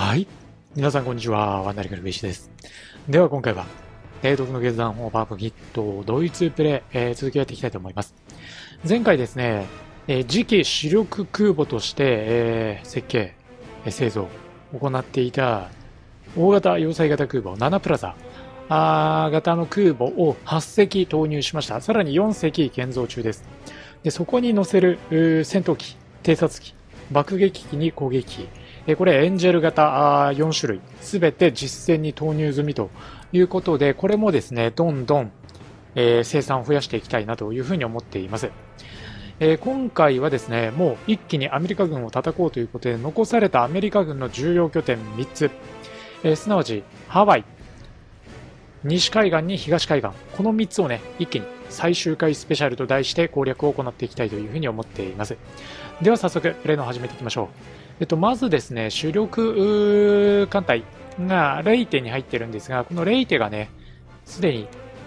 はい。皆さんこんにちは。ワンダリカルベイシです。では今回は、提督の決断法パープキットドイツプレイ、続きをやっていきたいと思います。前回ですね、次期主力空母として、設計、製造を行っていた大型要塞型空母7プラザ型の空母を8隻投入しました。さらに4隻建造中です。でそこに乗せる戦闘機、偵察機、爆撃機に攻撃機、これエンジェル型4種類すべて実戦に投入済みということで、これもですねどんどん、生産を増やしていきたいなというふうに思っています。今回はですねもう一気にアメリカ軍を叩こうということで、残されたアメリカ軍の重要拠点3つ、すなわちハワイ、西海岸に東海岸、この3つをね一気に最終回スペシャルと題して攻略を行っていきたいというふうに思っています。では早速プレイの始めていきましょう。まずですね主力艦隊がレイテに入ってるんですが、このレイテがねすでに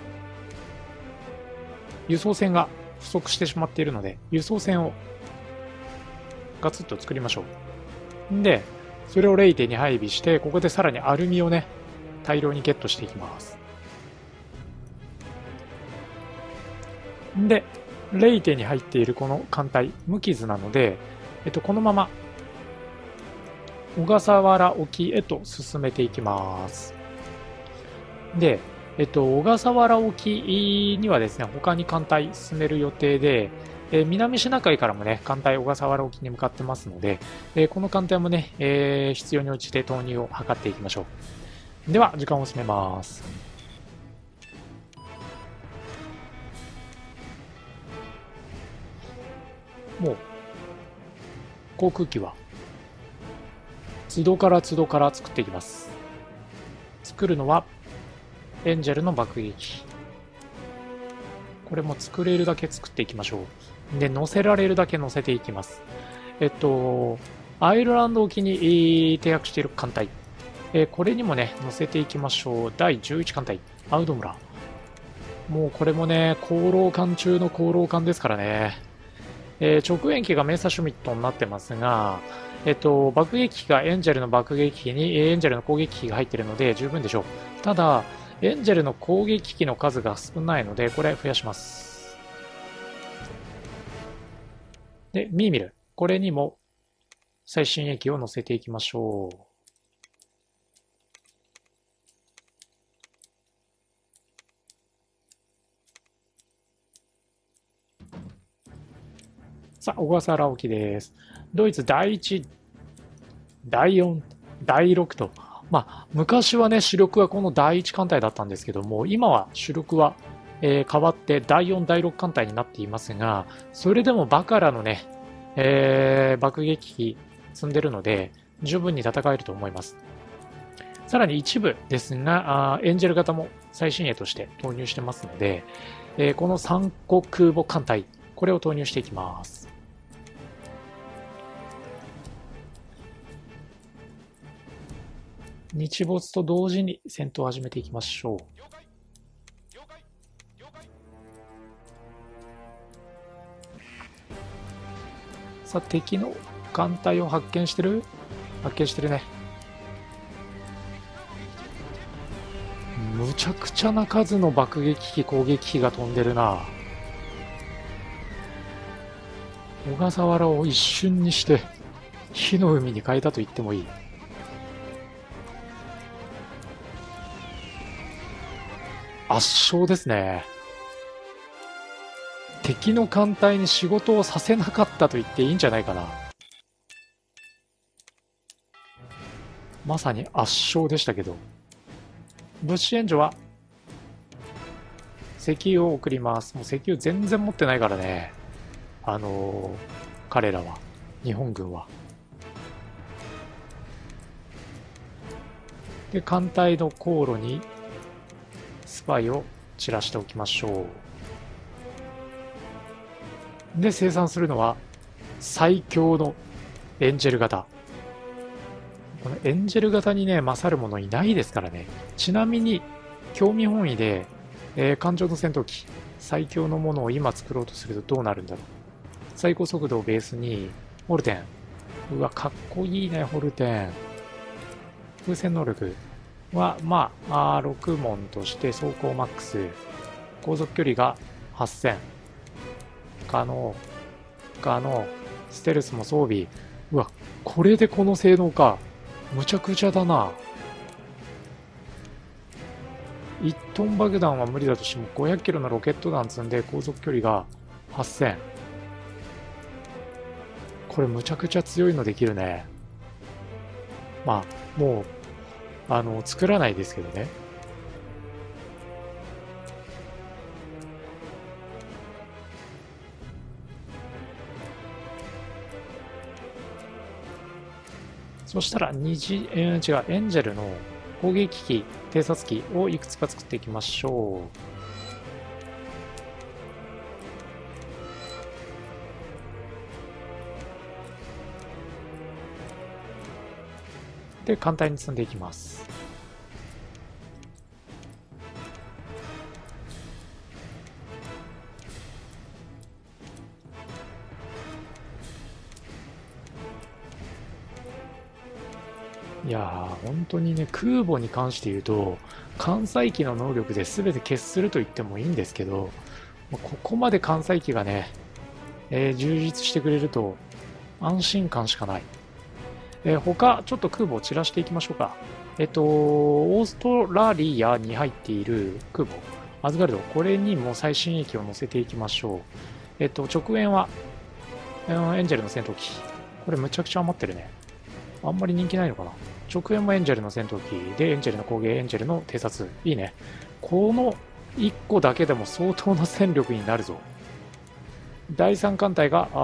輸送船が不足してしまっているので、輸送船をガツッと作りましょう。でそれをレイテに配備して、ここでさらにアルミをね大量にゲットしていきます。でレイテに入っているこの艦隊無傷なので、このまま小笠原沖へと進めていきます。で、小笠原沖にはですね他に艦隊進める予定で、南シナ海からもね艦隊小笠原沖に向かってますので、この艦隊もね、必要に応じて投入を図っていきましょう。では時間を進めます。もう航空機は都度から都度から作っていきます。作るのはエンジェルの爆撃、これも作れるだけ作っていきましょう。で乗せられるだけ乗せていきます。アイルランド沖に停泊している艦隊、これにもね乗せていきましょう。第11艦隊アウド村、もうこれもね航路艦中の航路艦ですからね。直縁機がメーサシュミットになってますが、爆撃機がエンジェルの爆撃機にエンジェルの攻撃機が入っているので十分でしょう。ただエンジェルの攻撃機の数が少ないのでこれ増やします。でミーミル、これにも最新鋭機を乗せていきましょう。さあ小笠原沖です。ドイツ第1、第4、第6と、昔はね主力はこの第1艦隊だったんですけども、今は主力は、変わって第4、第6艦隊になっていますが、それでもバカラのね、爆撃機積んでるので十分に戦えると思います。さらに一部ですがエンジェル型も最新鋭として投入してますので、この3個空母艦隊、これを投入していきます。日没と同時に戦闘を始めていきましょう。さあ敵の艦隊を発見してるね。むちゃくちゃな数の爆撃機攻撃機が飛んでるな。小笠原を一瞬にして火の海に変えたと言ってもいい。圧勝ですね。敵の艦隊に仕事をさせなかったと言っていいんじゃないかな。まさに圧勝でしたけど、物資援助は石油を送ります。もう石油全然持ってないからね、彼らは、日本軍は。で艦隊の航路にスパイを散らしておきましょう。で生産するのは最強のエンジェル型。このエンジェル型にね勝るものいないですからね。ちなみに興味本位で、艦上の戦闘機最強のものを今作ろうとするとどうなるんだろう。最高速度をベースにホルテン、うわかっこいいねホルテン。 風船能力は、まあ、6問として走行マックス、航続距離が8000、可能、ステルスも装備。うわ、これでこの性能か。むちゃくちゃだな。1トン爆弾は無理だとしても500キロのロケット弾積んで航続距離が8000。これむちゃくちゃ強いのできるね。まあ、もう、作らないですけどね。そしたら違う、エンジェルの攻撃機、偵察機をいくつか作っていきましょう。で、簡単に積んでいきます。いやー、本当にね、空母に関して言うと、艦載機の能力で全て決すると言ってもいいんですけど、ここまで艦載機がね、充実してくれると安心感しかない。他、ちょっと空母を散らしていきましょうか。オーストラリアに入っている空母、アズガルド、これにも最新鋭機を乗せていきましょう。直縁は、エンジェルの戦闘機。これむちゃくちゃ余ってるね。あんまり人気ないのかな。直縁もエンジェルの戦闘機で、エンジェルの攻撃、エンジェルの偵察。いいね。この1個だけでも相当な戦力になるぞ。第3艦隊が、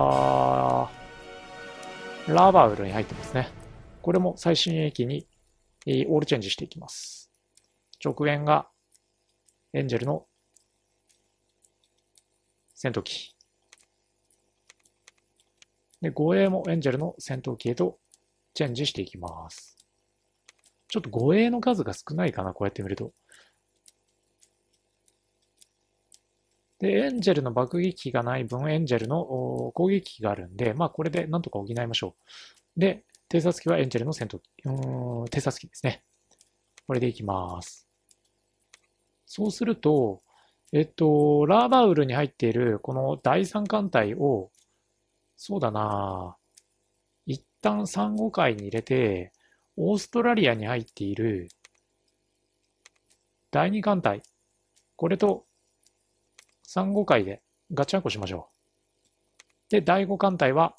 ラバウルに入ってますね。これも最新鋭機にオールチェンジしていきます。直縁がエンジェルの戦闘機。で、護衛もエンジェルの戦闘機へとチェンジしていきます。ちょっと護衛の数が少ないかな、こうやって見ると。で、エンジェルの爆撃機がない分、エンジェルの攻撃機があるんで、まあこれでなんとか補いましょう。で、偵察機はエンジェルの戦闘機、偵察機ですね。これでいきます。そうすると、ラーバウルに入っているこの第3艦隊を、そうだな、一旦3号海に入れて、オーストラリアに入っている第2艦隊、これと3号海でガチャンコしましょう。で、第5艦隊は、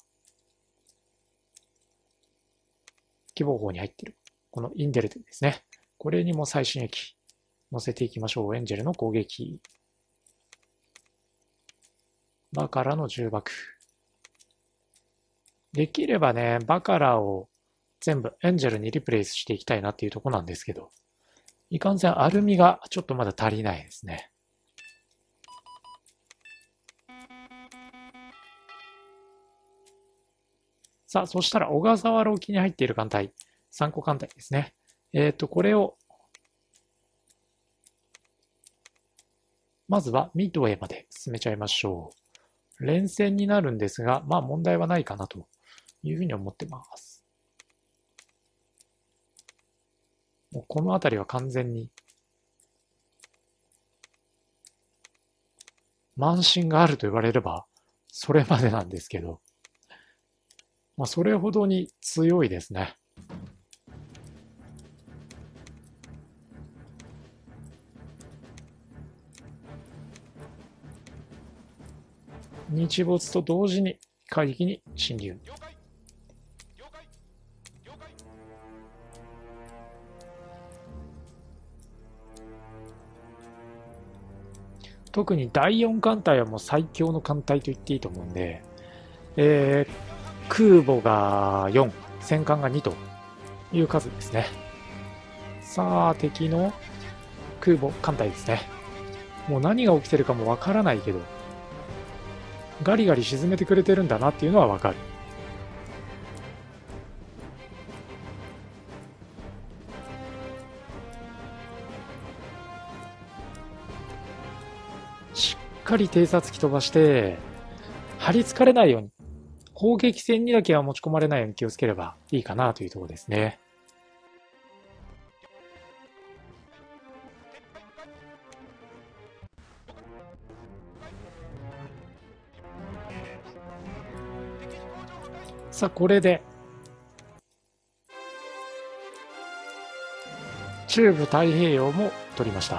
希望砲に入っている。このインデルテですね。これにも最新鋭機乗せていきましょう。エンジェルの攻撃。バカラの重爆。できればね、バカラを全部エンジェルにリプレイスしていきたいなっていうところなんですけど、いかんせんアルミがちょっとまだ足りないですね。さあ、そしたら小笠原沖に入っている艦隊、3個艦隊ですね。これを、まずはミッドウェイまで進めちゃいましょう。連戦になるんですが、まあ問題はないかなというふうに思ってます。もうこの辺りは完全に慢心があると言われればそれまでなんですけど、まあ、それほどに強いですね。日没と同時に海域に侵入。特に第4艦隊はもう最強の艦隊と言っていいと思うんで、空母が4、戦艦が2という数ですね。さあ、敵の空母艦隊ですね。もう何が起きてるかもわからないけど、ガリガリ沈めてくれてるんだなっていうのはわかる。しっかり偵察機飛ばして、張り付かれないように、砲撃戦にだけは持ち込まれないように気をつければいいかなというところですね。 さあ、これで、中部太平洋も取りました。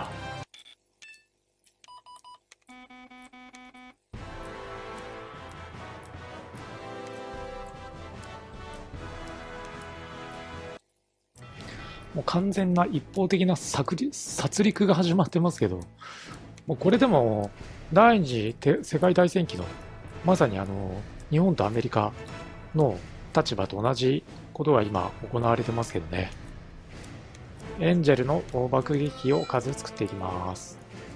もう完全な一方的な殺戮が始まってますけど、もうこれでも第二次世界大戦期のまさに日本とアメリカの立場と同じことが今行われてますけどね。エンジェルの爆撃機を数作っていきます。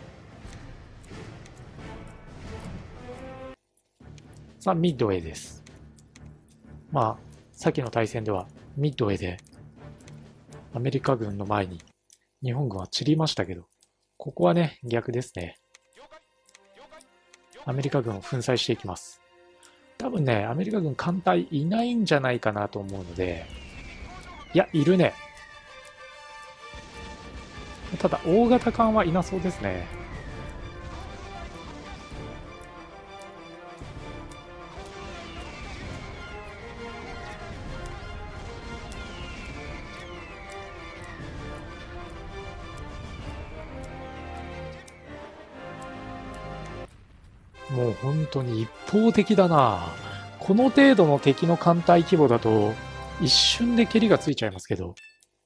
さあ、ミッドウェーです。まあ、先の大戦ではミッドウェーでアメリカ軍の前に日本軍は散りましたけど、ここはね、逆ですね。アメリカ軍を粉砕していきます。多分ね、アメリカ軍艦隊いないんじゃないかなと思うので、いや、いるね。ただ、大型艦はいなそうですね。もう本当に一方的だな。この程度の敵の艦隊規模だと、一瞬で蹴りがついちゃいますけど。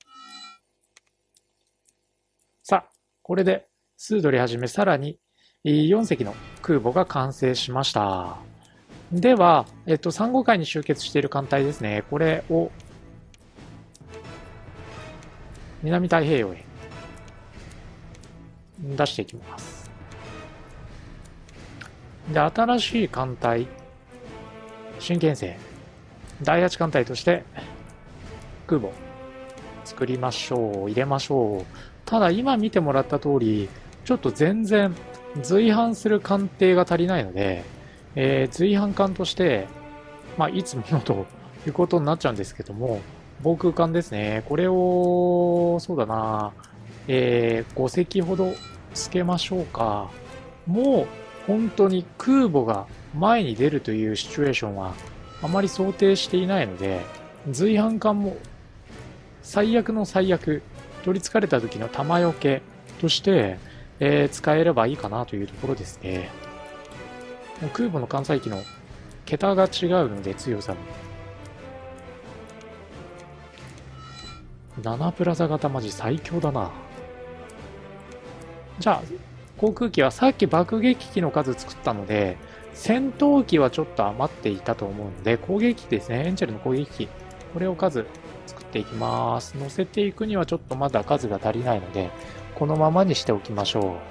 さあ、これで、スードリはじめさらに4隻の空母が完成しました。では、3号海に集結している艦隊ですね。これを、南太平洋へ出していきます。で、新しい艦隊、新編成、第8艦隊として空母作りましょう。入れましょう。ただ今見てもらった通り、ちょっと全然随伴する艦艇が足りないので、随伴艦として、まあ、いつものということになっちゃうんですけども、防空艦ですね。これを、そうだな、5隻ほどつけましょうか。もう本当に空母が前に出るというシチュエーションはあまり想定していないので、随伴艦も最悪の最悪、取りつかれた時の弾よけとして、使えればいいかなというところですね。もう空母の艦載機の桁が違うので強さも。7プラザ型マジ最強だな。じゃあ、航空機はさっき爆撃機の数作ったので、戦闘機はちょっと余っていたと思うので、攻撃機ですね。エンジェルの攻撃機。これを数作っていきます。乗せていくにはちょっとまだ数が足りないので、このままにしておきましょう。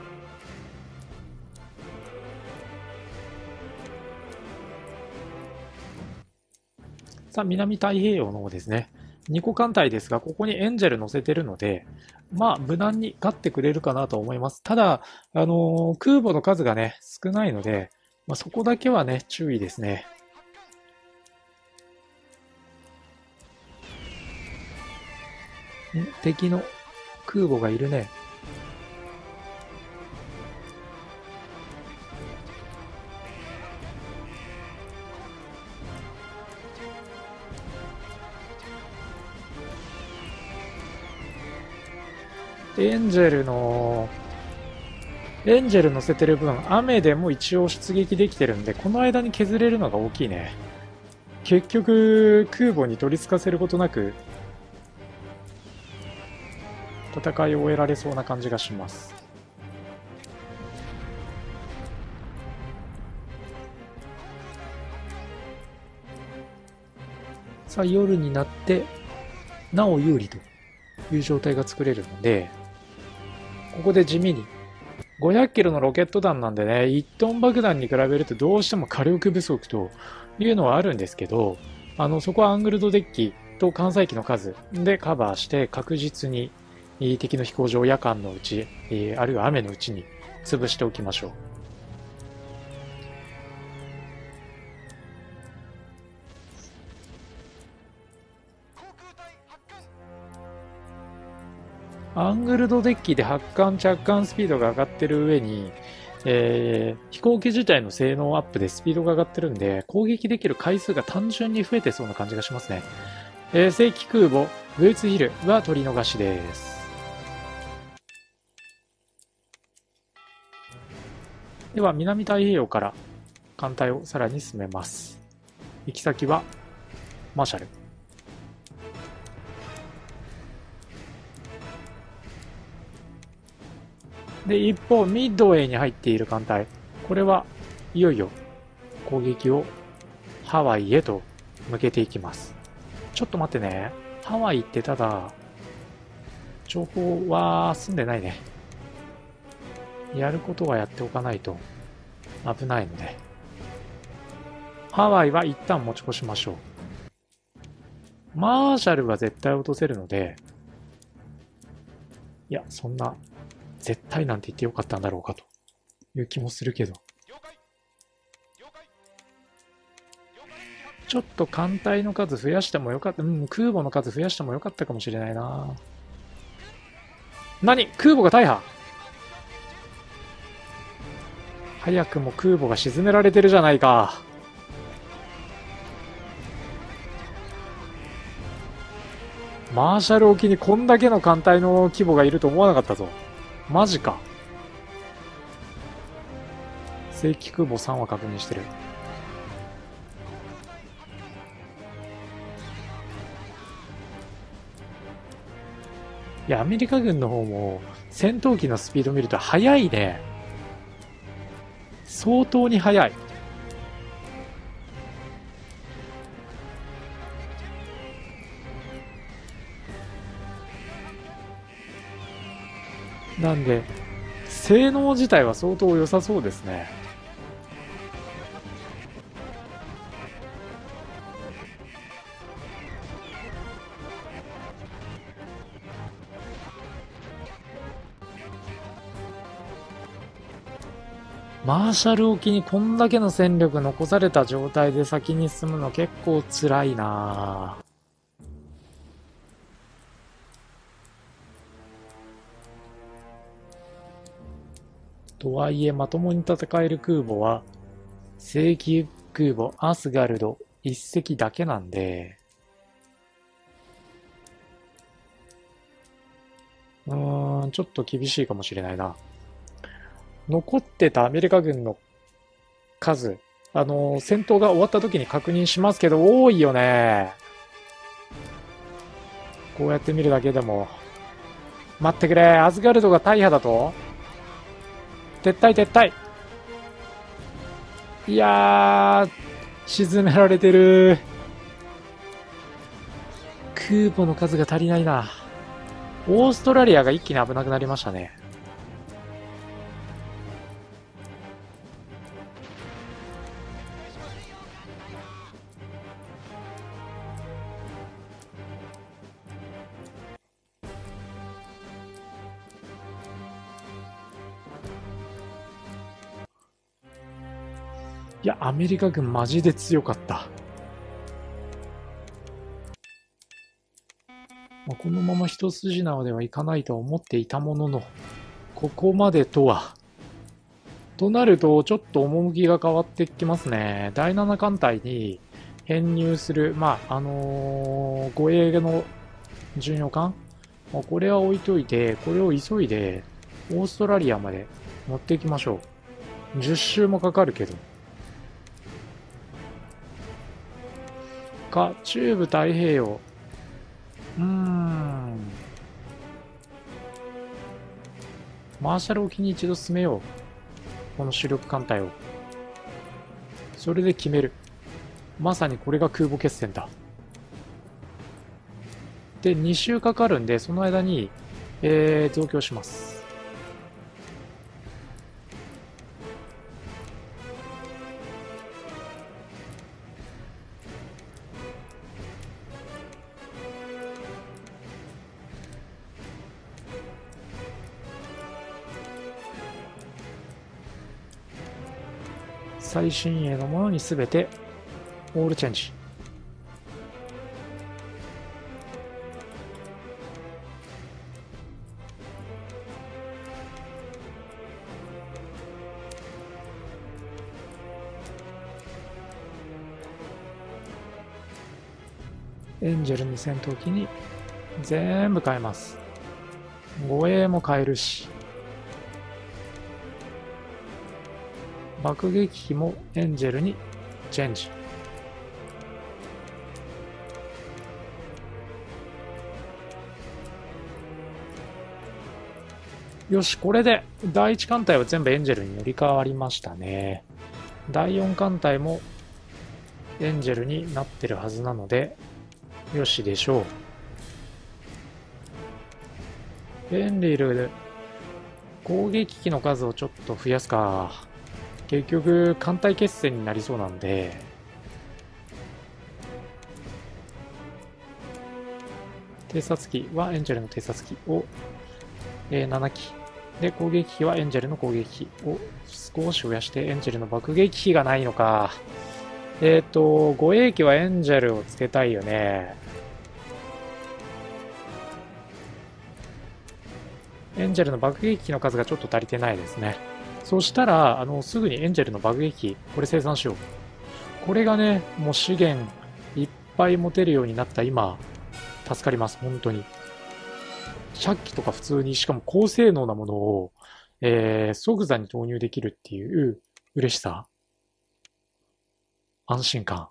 さあ、南太平洋の方ですね。2個艦隊ですが、ここにエンジェル乗せてるので、まあ、無難に勝ってくれるかなと思います。ただ、空母の数がね、少ないので、まあ、そこだけはね、注意ですね。敵の空母がいるね。エンジェル乗せてる分、雨でも一応出撃できてるんで、この間に削れるのが大きいね。結局、空母に取り付かせることなく、戦いを終えられそうな感じがします。さあ、夜になって、なお有利という状態が作れるので、ここで地味に500キロのロケット弾なんでね、1トン爆弾に比べるとどうしても火力不足というのはあるんですけど、そこはアングルドデッキと艦載機の数でカバーして確実に敵の飛行場夜間のうち、あるいは雨のうちに潰しておきましょう。アングルドデッキで発艦着艦スピードが上がってる上に、 飛行機自体の性能アップでスピードが上がってるんで、攻撃できる回数が単純に増えてそうな感じがしますね。正規空母、ブーツヒルは取り逃しです。では、南太平洋から艦隊をさらに進めます。行き先は、マーシャル。で、一方、ミッドウェイに入っている艦隊。これはいよいよ攻撃をハワイへと向けていきます。ちょっと待ってね。ハワイってただ、情報は済んでないね。やることはやっておかないと危ないので。ハワイは一旦持ち越しましょう。マーシャルは絶対落とせるので、いや、そんな、絶対なんて言ってよかったんだろうかという気もするけど。ちょっと艦隊の数増やしてもよかった。空母の数増やしてもよかったかもしれないな。何？空母が大破？早くも空母が沈められてるじゃないか。マーシャル沖にこんだけの艦隊の規模がいると思わなかったぞ。マジか。正規空母3は確認してる。いや、アメリカ軍の方も戦闘機のスピード見ると速いね。相当に速い。なんで、性能自体は相当良さそうですね。マーシャル沖にこんだけの戦力残された状態で先に進むの結構辛いなぁ。とはいえまともに戦える空母は正規空母アスガルド1隻だけなんで、ちょっと厳しいかもしれないな。残ってたアメリカ軍の数、戦闘が終わった時に確認しますけど、多いよね。こうやって見るだけでも。待ってくれ、アスガルドが大破だと？撤退撤退。いやー、沈められてる。空母の数が足りないな。オーストラリアが一気に危なくなりましたね。いや、アメリカ軍マジで強かった。このまま一筋縄ではいかないと思っていたものの、ここまでとは。となると、ちょっと趣が変わってきますね。第7艦隊に編入する、護衛の巡洋艦、これは置いといて、これを急いで、オーストラリアまで持っていきましょう。10周もかかるけど。中部太平洋。マーシャル沖に一度進めよう。この主力艦隊を。それで決める。まさにこれが空母決戦だ。で、2周かかるんで、その間に、増強します。最新鋭のものにすべてオールチェンジ。 エンジェルの戦闘機に全部変えます。護衛も変えるし、爆撃機もエンジェルにチェンジ。よし、これで第1艦隊は全部エンジェルに乗り換わりましたね。第4艦隊もエンジェルになってるはずなので、よしでしょう。エンリルで攻撃機の数をちょっと増やすか。結局、艦隊決戦になりそうなんで、偵察機はエンジェルの偵察機を、7機。で、攻撃機はエンジェルの攻撃機を少し増やして、エンジェルの爆撃機がないのか。護衛機はエンジェルをつけたいよね。エンジェルの爆撃機の数がちょっと足りてないですね。そしたら、すぐにエンジェルの爆撃機、これ生産しよう。これがね、もう資源いっぱい持てるようになった今、助かります、本当に。射機とか普通に、しかも高性能なものを、即座に投入できるっていう嬉しさ。安心感。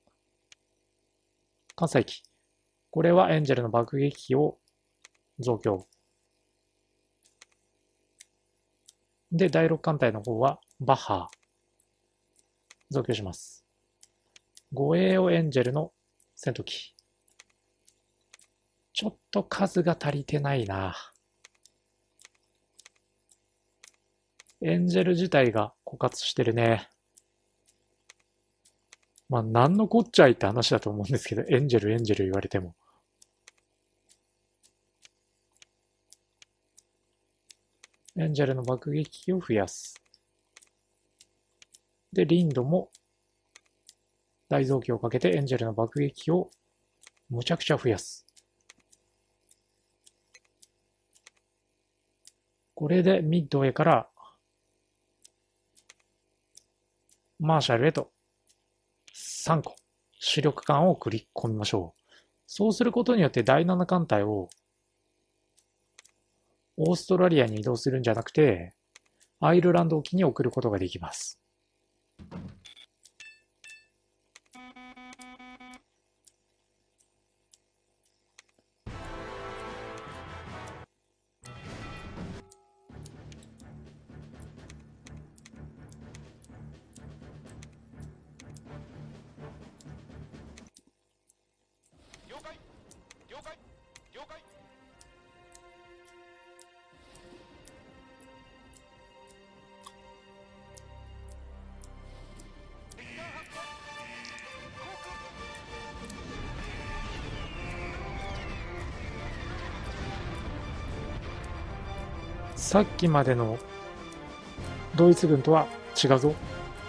関西機。これはエンジェルの爆撃機を増強。で、第6艦隊の方はバッハー。増強します。護衛をエンジェルの戦闘機。ちょっと数が足りてないな。エンジェル自体が枯渇してるね。まあ、なんのこっちゃいって話だと思うんですけど、エンジェル言われても。エンジェルの爆撃機を増やす。で、リンドも大増強をかけてエンジェルの爆撃機をむちゃくちゃ増やす。これでミッドウェイからマーシャルへと3個主力艦を繰り込みましょう。そうすることによって第7艦隊をオーストラリアに移動するんじゃなくてアイルランド沖に送ることができます。さっきまでのドイツ軍とは違うぞ。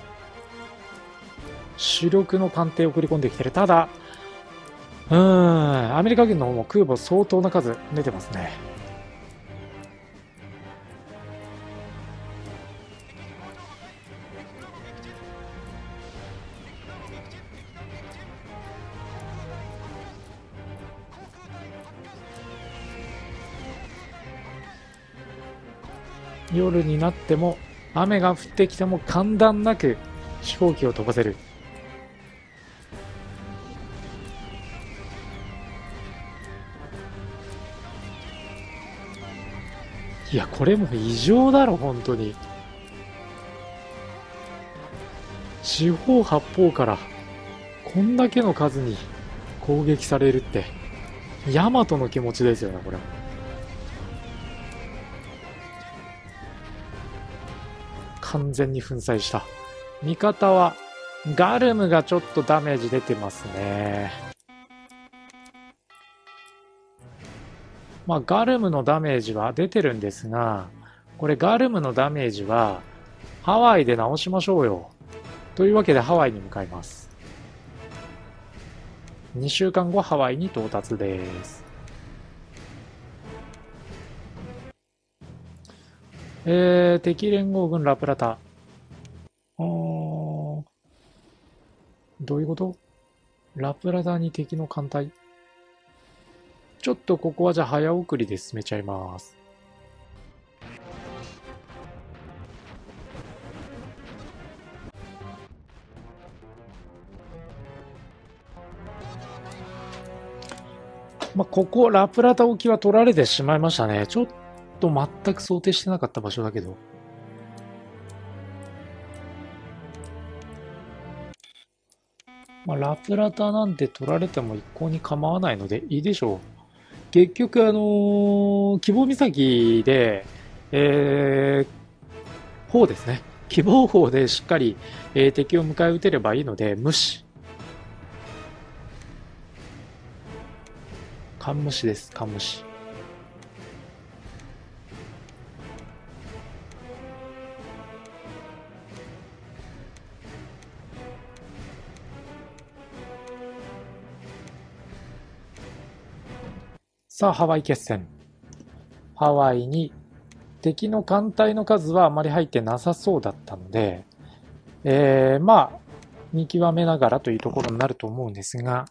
主力の艦艇を送り込んできてる。ただ、アメリカ軍の方も空母相当な数出てますね。夜になっても雨が降ってきても間断なく飛行機を飛ばせる。いや、これも異常だろ、本当に。四方八方からこんだけの数に攻撃されるって、ヤマトの気持ちですよね、これ。完全に粉砕した。味方はガルムがちょっとダメージ出てますね。まあガルムのダメージは出てるんですが、これガルムのダメージはハワイで直しましょうよ。というわけでハワイに向かいます。2週間後ハワイに到達です。敵連合軍ラプラタ。どういうこと？ラプラタに敵の艦隊ちょっとここはじゃあ早送りで進めちゃいます。まあ、ここ、ラプラタ沖は取られてしまいましたね。ちょっと全く想定してなかった場所だけど。まあ、ラプラタなんて取られても一向に構わないのでいいでしょう。結局、希望岬で、砲ですね。希望砲でしっかり、敵を迎え撃てればいいので、無視。カンムシです、カンムシ。さあ、ハワイ決戦。ハワイに敵の艦隊の数はあまり入ってなさそうだったので、まあ、見極めながらというところになると思うんですが、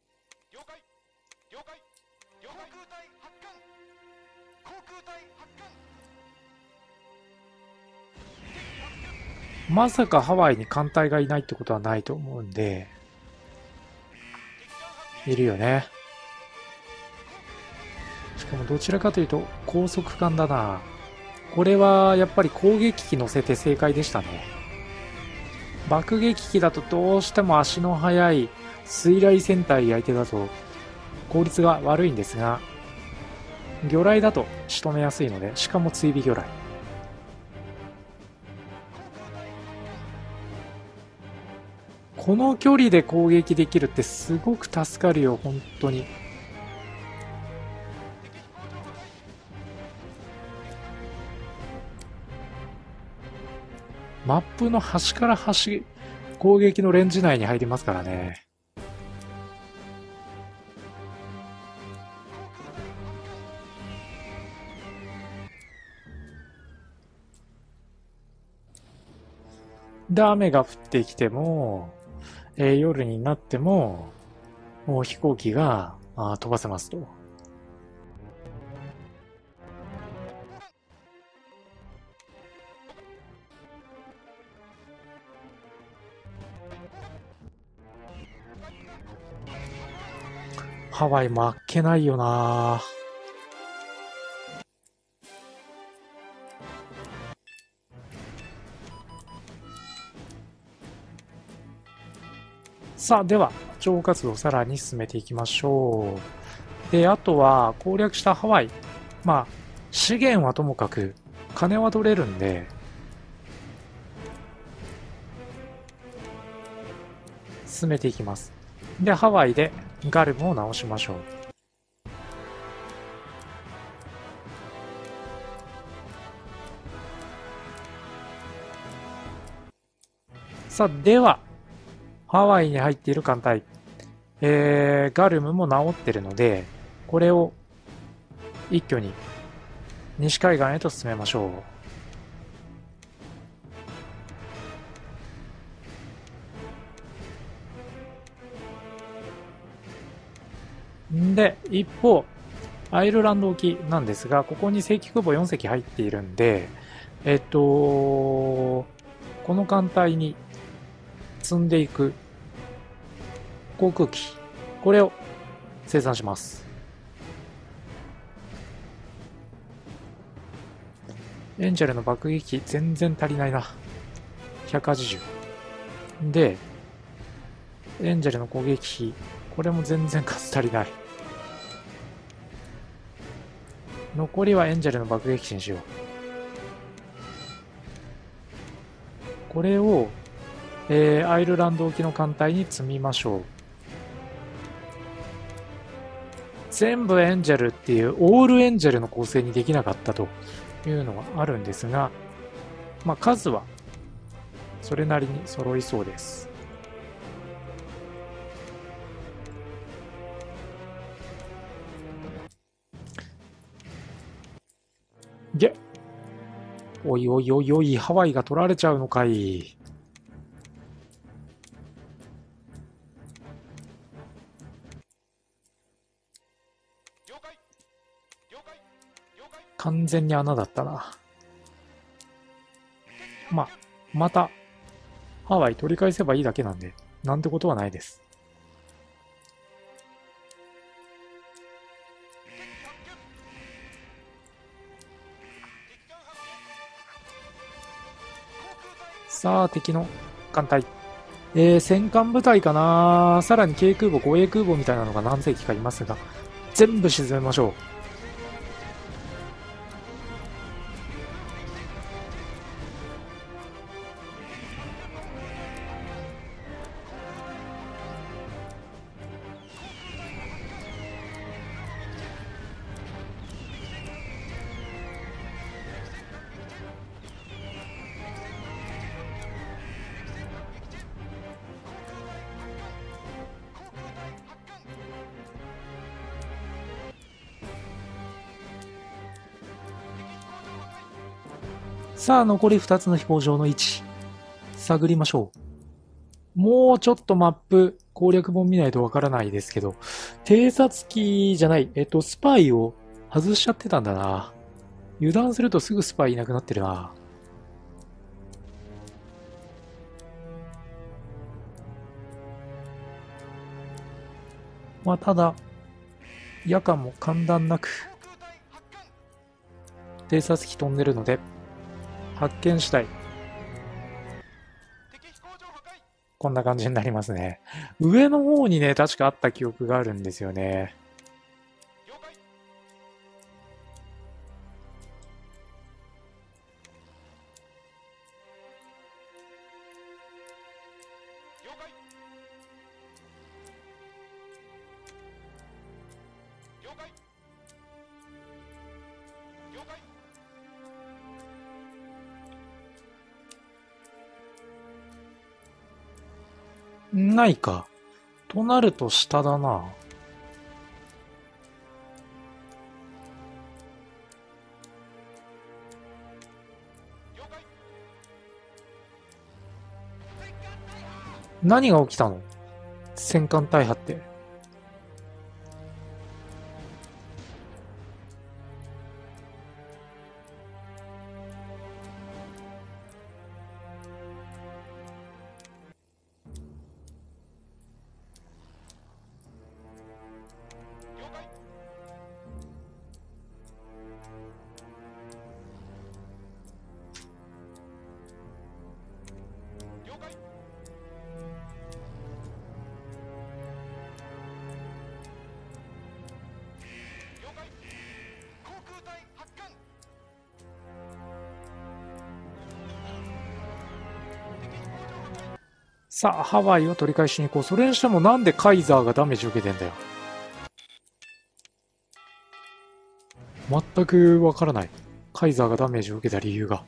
まさかハワイに艦隊がいないってことはないと思うんで、いるよね。しかもどちらかというと高速艦だな。これはやっぱり攻撃機乗せて正解でしたね。爆撃機だとどうしても足の速い水雷戦隊相手だと効率が悪いんですが、魚雷だと仕留めやすいので、しかも追尾魚雷。この距離で攻撃できるってすごく助かるよ、本当に。マップの端から端、攻撃のレンジ内に入りますからね。で、雨が降ってきても、夜になっても、もう飛行機が飛ばせますと。ハワイもあっけないよな。さあ、では、諜報活動をさらに進めていきましょう。で、あとは、攻略したハワイ。まあ、資源はともかく、金は取れるんで、進めていきます。で、ハワイでガルムを直しましょう。さあ、では、ハワイに入っている艦隊。ガルムも直ってるので、これを一挙に西海岸へと進めましょう。で、一方、アイルランド沖なんですが、ここに正規空母4隻入っているんで、この艦隊に積んでいく航空機、これを生産します。エンジェルの爆撃機全然足りないな。180。で、エンジェルの攻撃機、これも全然数足りない。残りはエンジェルの爆撃機にしよう。これを、アイルランド沖の艦隊に積みましょう。全部エンジェルっていうオールエンジェルの構成にできなかったというのはあるんですが、まあ、数はそれなりに揃いそうです。げおいおいおいおい、ハワイが取られちゃうのかい。 完全に穴だったな。まあ、また、ハワイ取り返せばいいだけなんで、なんてことはないです。さあ、敵の艦隊。戦艦部隊かな。さらに軽空母、護衛空母みたいなのが何隻かいますが、全部沈めましょう。さあ、残り2つの飛行場の位置、探りましょう。もうちょっとマップ、攻略本見ないとわからないですけど、偵察機じゃない、スパイを外しちゃってたんだな。油断するとすぐスパイいなくなってるな。まあ、ただ、夜間も間断なく、偵察機飛んでるので、発見したい。こんな感じになりますね。上の方にね、確かあった記憶があるんですよね。ないか。となると下だな。何が起きたの？戦艦大破って。さあ、ハワイを取り返しに行こう。それにしてもなんでカイザーがダメージ受けてんだよ。全くわからない。カイザーがダメージを受けた理由が。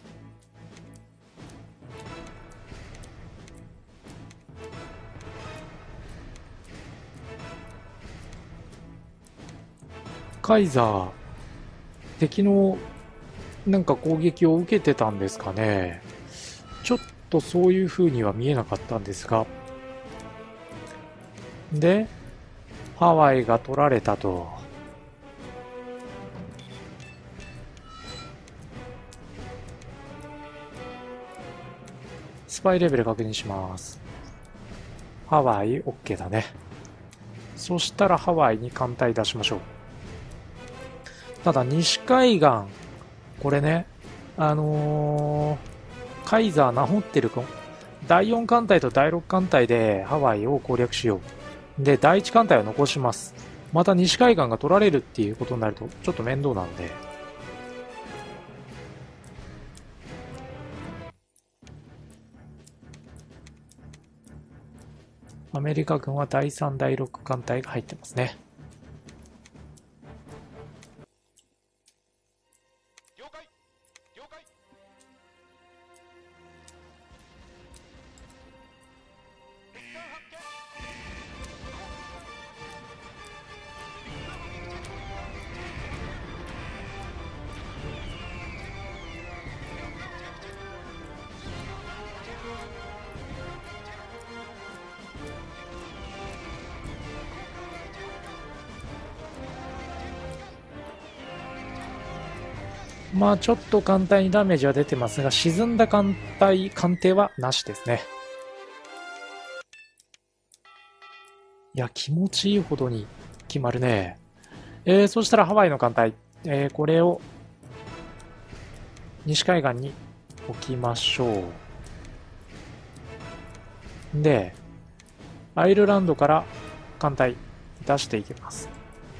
カイザー、敵のなんか攻撃を受けてたんですかね。ちょっとそういう風には見えなかったんですが。で、ハワイが取られたと。スパイレベル確認します。ハワイ OK だね。そしたらハワイに艦隊出しましょう。ただ西海岸、これね、カイザー名乗ってる第4艦隊と第6艦隊でハワイを攻略しよう。で、第1艦隊を残します。また西海岸が取られるっていうことになるとちょっと面倒なんで。アメリカ軍は第3、第6艦隊が入ってますね。 まあちょっと艦隊にダメージは出てますが、沈んだ艦艇はなしですね。いや、気持ちいいほどに決まるね。そしたらハワイの艦隊、これを西海岸に置きましょう。で、アイルランドから艦隊出していきます。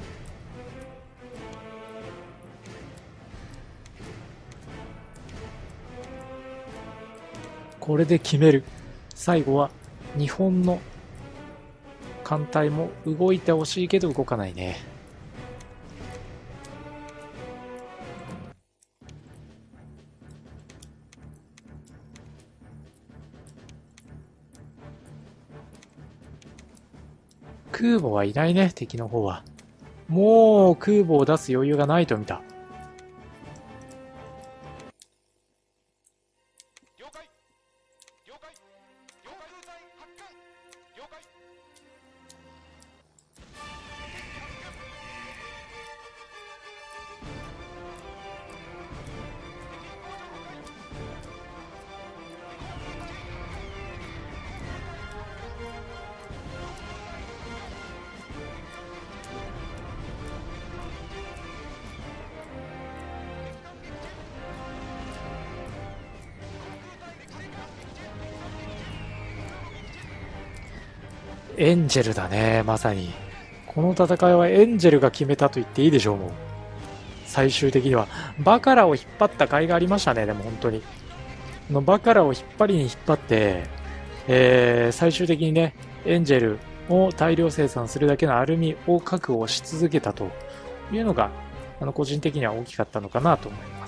これで決める。最後は日本の艦隊も動いてほしいけど動かないね。空母はいないね、敵の方は。もう空母を出す余裕がないと見た。エンジェルだね、まさに。この戦いはエンジェルが決めたと言っていいでしょう、もう。最終的には。バカラを引っ張った甲斐がありましたね、でも本当に。バカラを引っ張りに引っ張って、最終的にね、エンジェルを大量生産するだけのアルミを確保し続けたというのが、個人的には大きかったのかなと思います。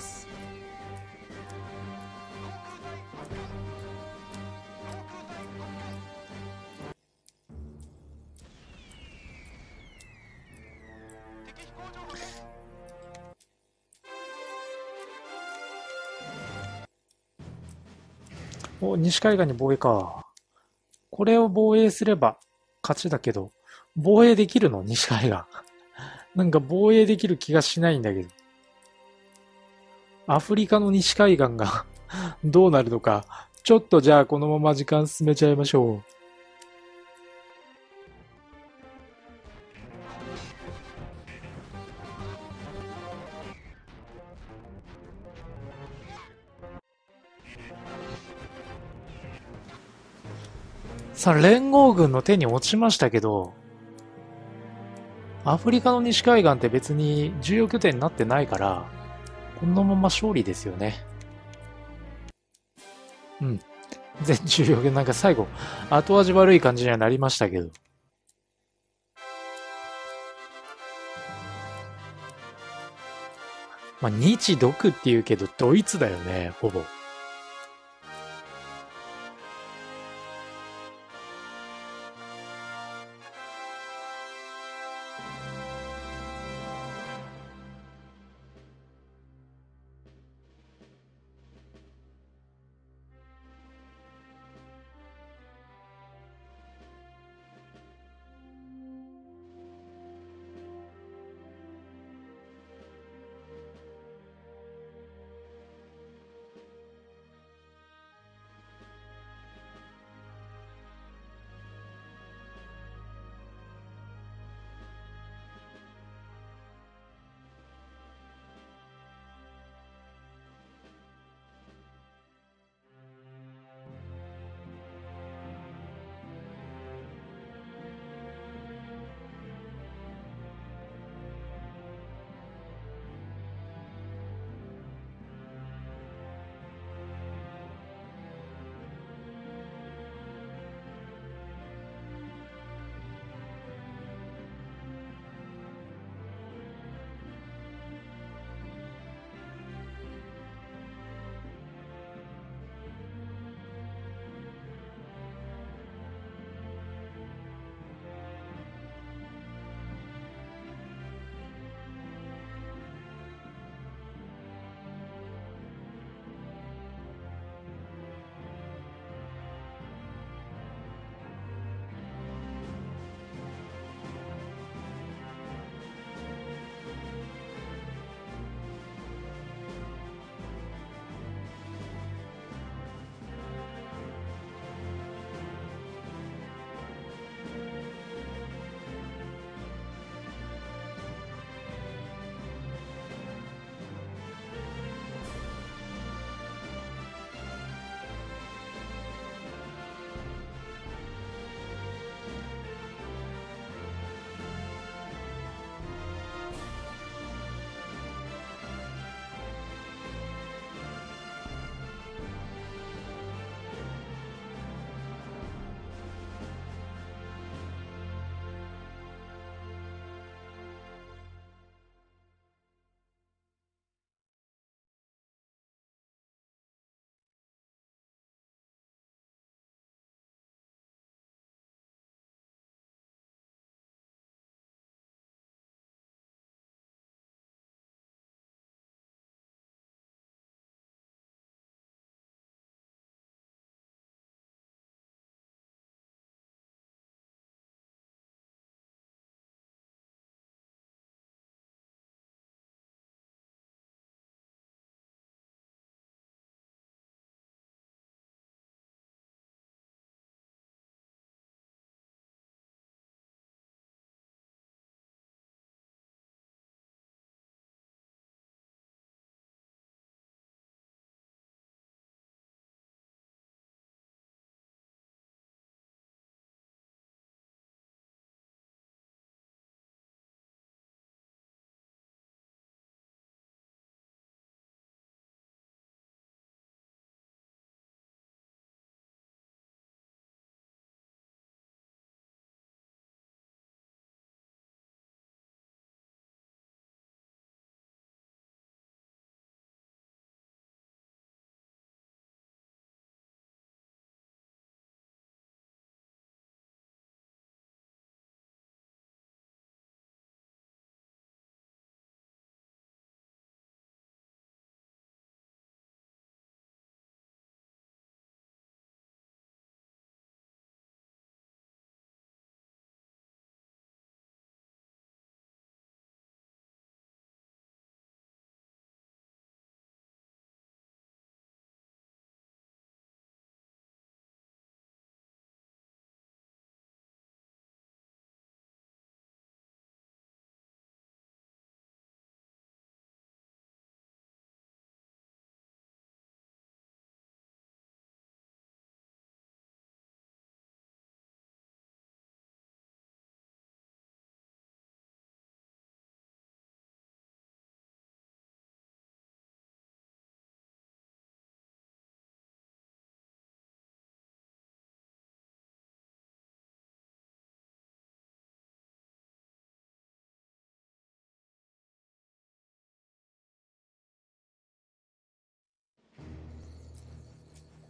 西海岸に防衛か。これを防衛すれば勝ちだけど、防衛できるの西海岸。なんか防衛できる気がしないんだけど。アフリカの西海岸がどうなるのか。ちょっとじゃあこのまま時間進めちゃいましょう。さあ、連合軍の手に落ちましたけど、アフリカの西海岸って別に重要拠点になってないから、このまま勝利ですよね。うん。全重要拠点、なんか最後、後味悪い感じにはなりましたけど。まあ、日独って言うけど、ドイツだよね、ほぼ。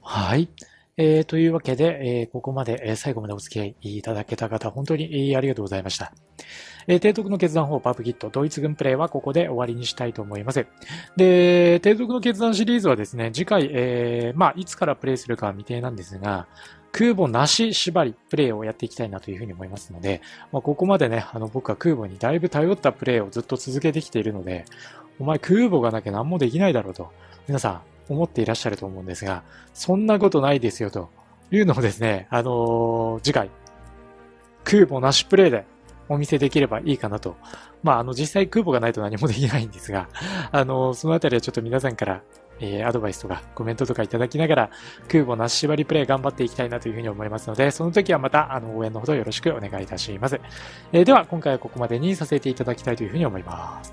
はい。というわけで、ここまで、最後までお付き合いいただけた方、本当に、ありがとうございました。提督の決断法パブキット、ドイツ軍プレイはここで終わりにしたいと思います。で、提督の決断シリーズはですね、次回、いつからプレイするかは未定なんですが、空母なし縛りプレイをやっていきたいなというふうに思いますので、ここまでね、僕は空母にだいぶ頼ったプレイをずっと続けてきているので、お前空母がなきゃ何もできないだろうと、皆さん思っていらっしゃると思うんですが、そんなことないですよというのをですね、次回、空母なしプレイでお見せできればいいかなと。実際空母がないと何もできないんですが、そのあたりはちょっと皆さんから、アドバイスとかコメントとかいただきながら、空母なし縛りプレイ頑張っていきたいなというふうに思いますので、その時はまた、応援のほどよろしくお願いいたします。では、今回はここまでにさせていただきたいというふうに思います。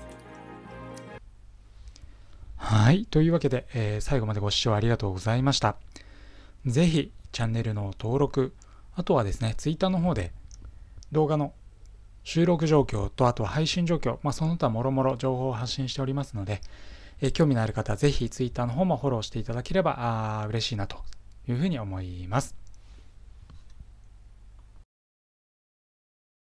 はい。というわけで、最後までご視聴ありがとうございました。ぜひ、チャンネルの登録、あとはですね、Twitter の方で動画の収録状況と、あとは配信状況、その他もろもろ情報を発信しておりますので、興味のある方はぜひ Twitter の方もフォローしていただければ嬉しいなというふうに思います。